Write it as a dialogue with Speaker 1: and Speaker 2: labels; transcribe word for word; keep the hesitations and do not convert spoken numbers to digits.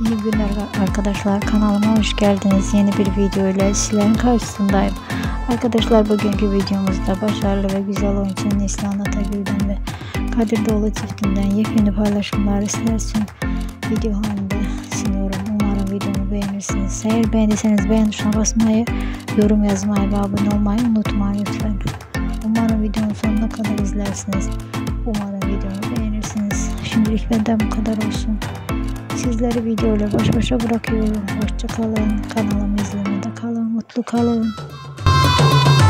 Speaker 1: İyi günler arkadaşlar, kanalıma hoş geldiniz. Yeni bir video ile sizlerin karşısındayım. Arkadaşlar, bugünkü videomuzda başarılı ve güzel oyuncu Neslihan Atagül'den ve Kadir Doğulu çiftinden yepyeni paylaşımlar sizler için video halinde sunuyorum. Umarım videomu beğenirsiniz. Eğer beğendiyseniz beğen tuşuna basmayı, yorum yazmayı ve abone olmayı unutmayın lütfen. Umarım videonun sonuna kadar izlersiniz. Umarım videomu beğenirsiniz. Şimdilik benden bu kadar olsun. Sizleri videoyla baş başa bırakıyorum. Hoşça kalın. Kanalımı izlemede kalın. Mutlu kalın.